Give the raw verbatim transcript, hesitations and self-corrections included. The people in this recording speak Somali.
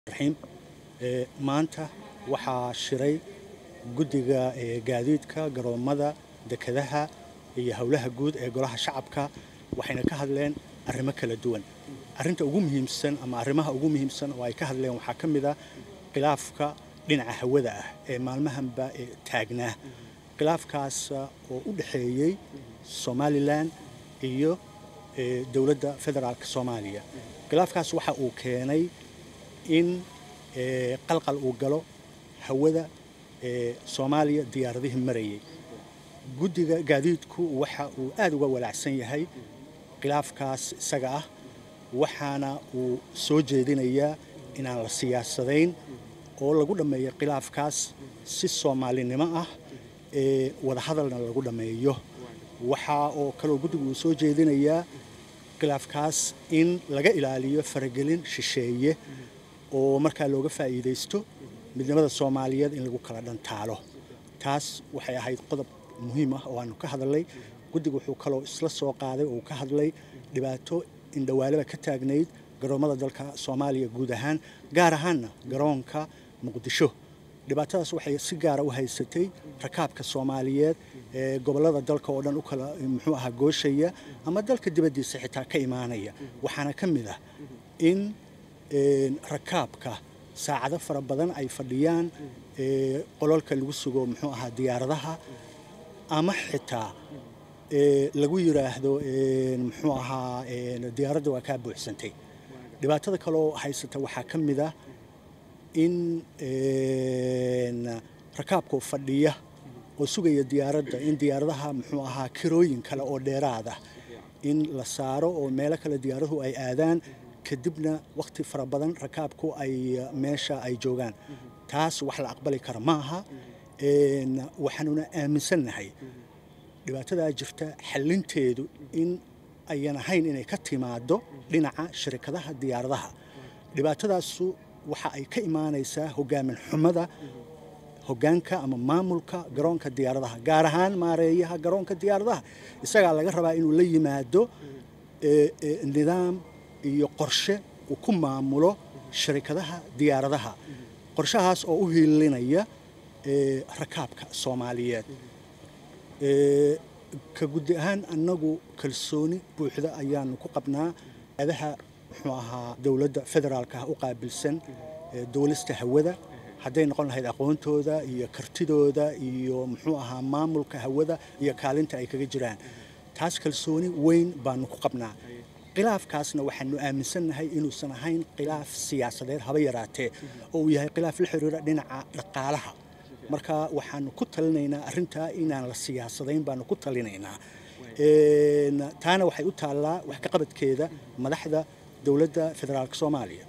الرحيم maanta waxaa shiray guddiga gaadiidka garoomada dekedaha iyo hawlaha guud ee golaha shacabka waxayna ka hadleen arrimo kala duwan arrinta ugu muhiimsan ama arrimaha ugu muhiimsan oo ay ka hadleen waxaa ka mid ah khilaafka dhinaca hawada ah ee maalmahanba taagnaa khilaafkaas oo u dhaxeeyay Somaliland iyo dawladda federaalka Soomaaliya khilaafkaas waxa uu keenay in qalqal uu galo hawada Soomaaliya diyaaradihii marayay guddiga gaadiidku waxa uu aad uga walaacsan yahay khilaafkaas isaga ah waxaana uu soo jeedinayaa inaan la siyaasadayn oo lagu dhameeyo khilaafkaas si Soomaalinimo ah ee wada hadalna lagu dhameeyo waxa oo kale guddigu uu soo jeedinayaa khilaafkaas in laga ilaaliyo faragelin shisheeye oo marka looga faa'iideysto midnimada Soomaaliyeed in lagu kala dhantaalo taas waxay ahayd qodob muhiim ah oo aanu ka hadalay guddigu wuxuu kale isla soo qaaday oo ka hadlay dhibaato in dhawaalaba ka taagnayd garoomada dalka Soomaaliya guud ahaan gaar ahaan garoonka Muqdisho dhibaatadaas waxay si gaar ah u haysatay rakaabka Soomaaliyeed ee gobolada dalka oo dhan u kala muxuu ahaa gooshaya ama dalka dibadiisa xitaa ka imaanaya waxaana ka mid ah in rakaabka saacado fara badan ay fadhiyaan qololka lagu sugo muxuu ahaa diyaaradaha ama xitaa lagu yiraahdo muxuu ahaa diyaaradda waa ka buuxsantay dhibaatada kale oo haysata waxaa ka mid ah in rakaabku fadhiya oo sugaya diyaaradda in diyaaradaha muxuu ahaa kirooyin kale oo dheeraad ah in la saaro oo meelo kale diyaaraduhu ay aadaan kadibna waqti fara badan rakaabku ay meesha ay joogaan taas wax la aqbali karo ma aha een waxaanuna aaminsanahay dhibaatada jirta xalinteedu in ayaan ahayn inay ka timaado dhinaca shirkadaha diyaaradaha dhibaatadaas waxa ay ka imaanaysaa hogaamin xumada hogaanka ama maamulka garoonka diyaaradaha gaar ahaan maareeyaha garoonka diyaaradaha isaga laga rabaa inuu la yimaado nidaam iyo qorshe uu ku maamulo shirkadaha diyaaradaha qorshahaas oo u hiilinaya rakaabka Soomaaliyeed ka guddi ahaan annagu kalsooni buuxda ayaan ku qabnaa adaha wuxuu ahaa dawladda federaalka u qaabilsan dawlasta hawada hadday noqon lahayd aqoontooda iyo kartidooda iyo muxuu ahaa maamulka hawada iyo kaalinta ay kaga jiraan taas kalsooni weyn baan ku qabnaa khilaafkaasna waxaanu aaminsanahay inuusan ahayn khilaaf siyaasadeed haba yaraatee oo uu yahay khilaaf la xiriira dhinaca dhaqaalaha marka waxaanu ku talinaynaa arrinta inaan la siyaasadayn baanu ku talinaynaa ee taana waxay u taalaa wax ka qabadkeeda madaxda dawladda federaalka Soomaaliya